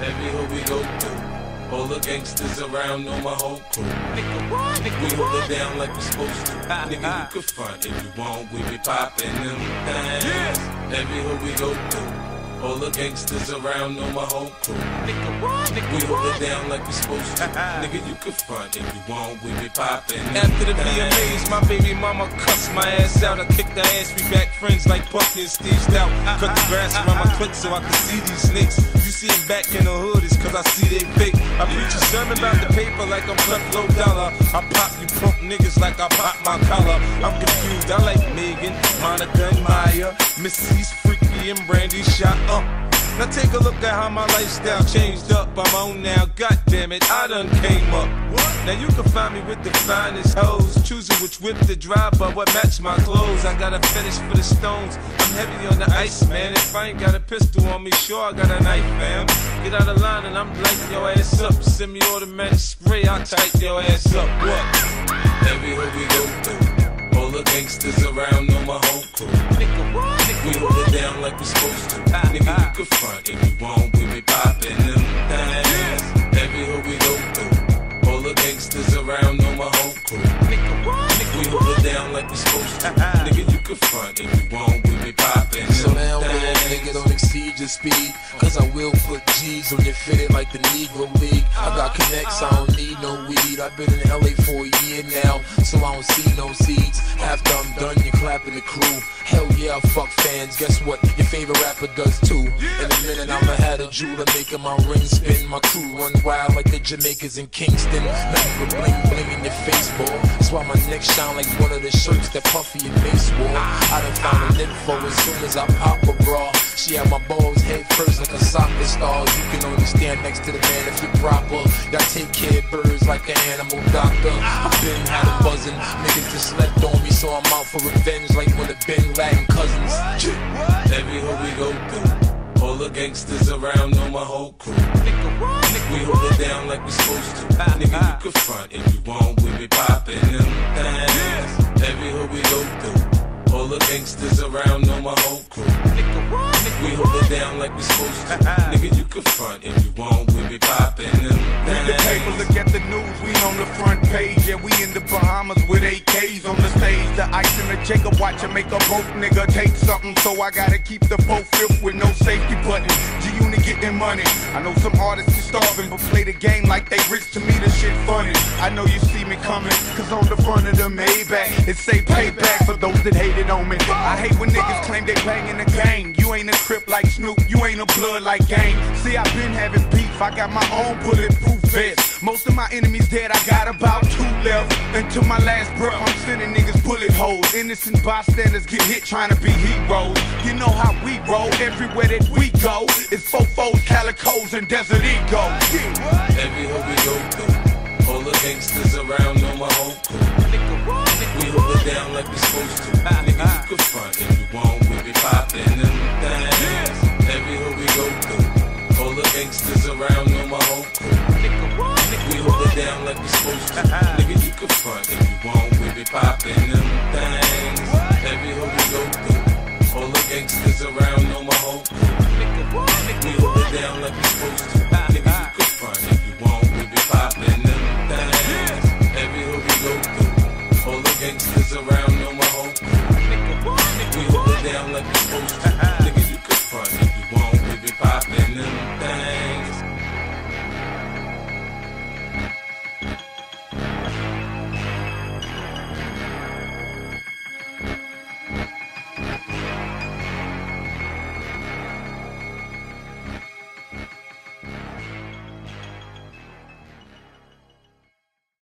Every hood we go through, all the gangsters around know my whole crew. We hold it down like we supposed to. Nigga, you can front if you want, we be poppin' them things. Every hood we go through, all the gangsters around know my whole crew. We hold it down like we supposed to. Nigga, you can front if you want, we be poppin' them. After the VMAs, my baby mama cussed my ass out. I kicked her ass, we back friends like Bucky and Steve Stout. Cut the grass around my clique so I can see these snakes. You see him back in the hood, it's cause I see they fake. I preach a sermon about the paper like I'm cleft low dollar. I pop you punk niggas like I pop my collar. I'm confused, I like Megan, Monica and Maya, Missy's Freaky and Brandy shot up. Now take a look at how my lifestyle changed up. I'm on now, goddamn it, I done came up. Now you can find me with the finest hoes, choosing which whip to drive, but what match my clothes. I got a fetish for the stones, I'm heavy on the ice, man. If I ain't got a pistol on me, sure I got a knife, fam. Get out of line and I'm lighting your ass up. Semi-automatic spray, I'll tighten your ass up. What? Every hood we go through, all the gangsters around know my whole crew. We hold it down like we supposed to. Nigga, you can front if you want, we be poppin' them things. Every hood we go through, all the gangsters around know my whole crew. We hold it down like we supposed to. Nigga, you can front if you want, we be poppin' them So now, things. nigga, don't exceed your speed, cause I will put G's on your fitted like the Negro League. I got connects, I don't need no weed. I've been in LA for a year now, so I don't see no seeds. After I'm done, you're clapping the crew. Hell yeah, fuck fans, guess what? Your favorite rapper does too. In a minute, I'ma have a jeweler making my ring spin. My crew run wild like the Jamaicans in Kingston. Nothing but bling bling in your face, boy. That's why my neck shine like one of the shirts that Puffy and Mace wore. I done found an info as soon as I pop a bra. She had my balls head first like a soccer star. You can only stand next to the man if you're proper. Y'all take care of birds like an animal doctor. I've been had a buzzin', niggas just slept on me, so I'm out for revenge like one of Ben Laden cousins. Every hood we go through, all the gangsters around know my whole crew. We hold it down like we supposed to. Nigga, you can front if you want, we be poppin' them things. Every hood we go through, all the gangsters around know my whole crew. We hold it down like we supposed to. Nigga, you can front if you want, we be poppin' them Read the paper, things. look at the news, we on the front page. Yeah, we in the Bahamas with AKs on the stage. The ice in the Jacob watch make a broke nigga take something. So I gotta keep the boat filled with no safety button. G-Unit getting money. I know some artists is starving, but play the game like they rich. To me, the shit funny. I know you see me coming, cause on the front of the Maybach, it say payback for those that hated on me. I hate when niggas claim they banging the game. You ain't a Crip like Snoop, you ain't a blood like Game. See, I've been having beef, I got my own bulletproof vest. Most of my enemies dead, I got about 2 left. Until my last breath, I'm sending niggas bullet holes. Innocent bystanders get hit trying to be heroes. You know how we roll, everywhere that we go. It's fofos, calicos, and Desert Eagle. Every hood we go through, all the gangsters around know my whole crew. We hold it down like we supposed to. Nigga,